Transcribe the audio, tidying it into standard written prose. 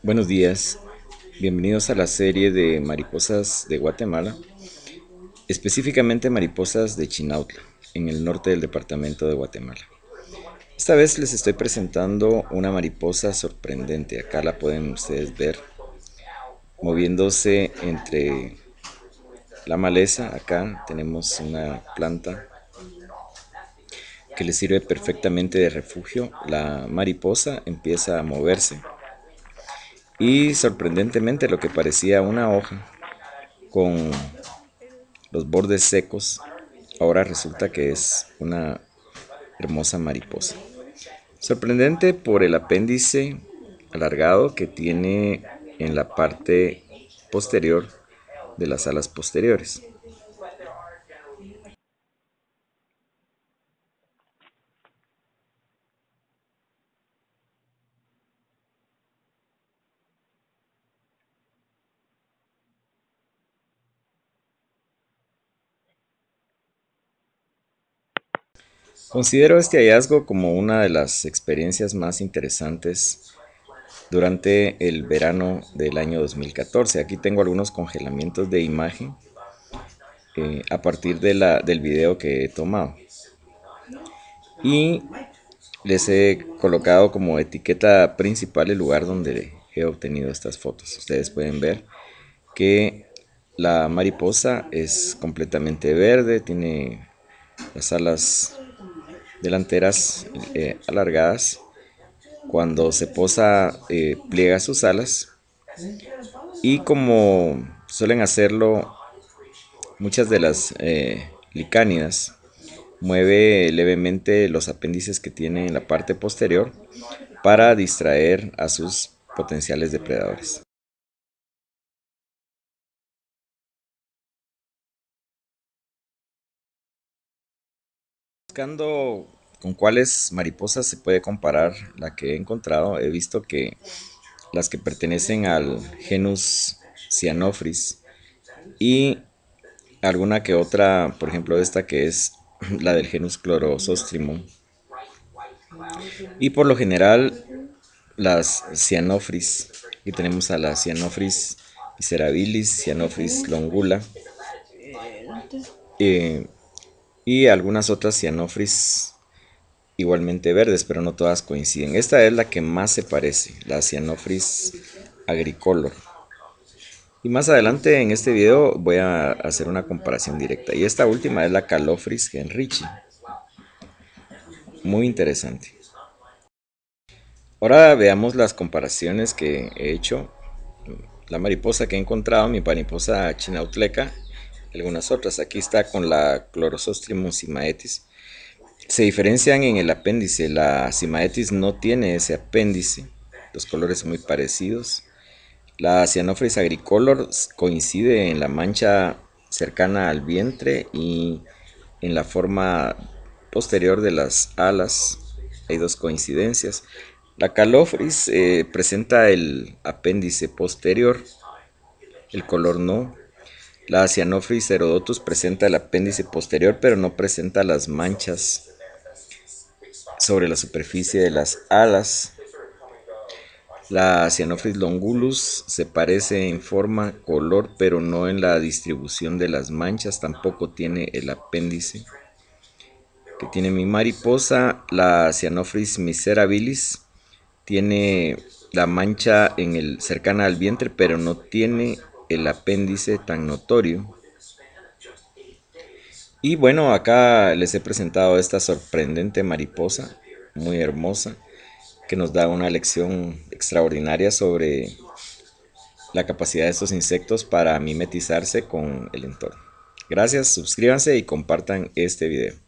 Buenos días, bienvenidos a la serie de mariposas de Guatemala, específicamente mariposas de Chinautla, en el norte del departamento de Guatemala. Esta vez les estoy presentando una mariposa sorprendente, acá la pueden ustedes ver moviéndose entre la maleza. Acá tenemos una planta que le sirve perfectamente de refugio. La mariposa empieza a moverse y sorprendentemente lo que parecía una hoja con los bordes secos, ahora resulta que es una hermosa mariposa. Sorprendente por el apéndice alargado que tiene en la parte posterior de las alas posteriores. Considero este hallazgo como una de las experiencias más interesantes durante el verano del año 2014. Aquí tengo algunos congelamientos de imagen a partir del video que he tomado. Y les he colocado como etiqueta principal el lugar donde he obtenido estas fotos. Ustedes pueden ver que la mariposa es completamente verde, tiene las alas delanteras alargadas. Cuando se posa pliega sus alas y, como suelen hacerlo muchas de las licánidas, mueve levemente los apéndices que tiene en la parte posterior para distraer a sus potenciales depredadores. Buscando con cuáles mariposas se puede comparar la que he encontrado, he visto que las que pertenecen al genus Cyanophrys y alguna que otra, por ejemplo esta que es la del genus Chlorosostrimum, y por lo general las Cyanophrys. Aquí tenemos a la Cyanophrys miserabilis, Cyanophrys longula, eh, y algunas otras Cyanophrys igualmente verdes, pero no todas coinciden. Esta es la que más se parece, la Cyanophrys agricolor. Y más adelante en este video voy a hacer una comparación directa. Y esta última es la Calophrys genrichi. Muy interesante. Ahora veamos las comparaciones que he hecho. La mariposa que he encontrado, mi mariposa chinautleca, algunas otras. Aquí está con la Chlorosostrimum cymaetis. Se diferencian en el apéndice. La cymaetis no tiene ese apéndice. Los colores son muy parecidos. La Cyanophrys agricolor coincide en la mancha cercana al vientre y en la forma posterior de las alas. Hay dos coincidencias. La Calophrys presenta el apéndice posterior, el color no. La Cyanophrys herodotus presenta el apéndice posterior, pero no presenta las manchas sobre la superficie de las alas. La Cyanophrys longulus se parece en forma, color, pero no en la distribución de las manchas. Tampoco tiene el apéndice que tiene mi mariposa. La Cyanophrys miserabilis tiene la mancha cercana al vientre, pero no tiene el apéndice tan notorio. Y bueno, acá les he presentado esta sorprendente mariposa, muy hermosa, que nos da una lección extraordinaria sobre la capacidad de estos insectos para mimetizarse con el entorno. Gracias, suscríbanse y compartan este video.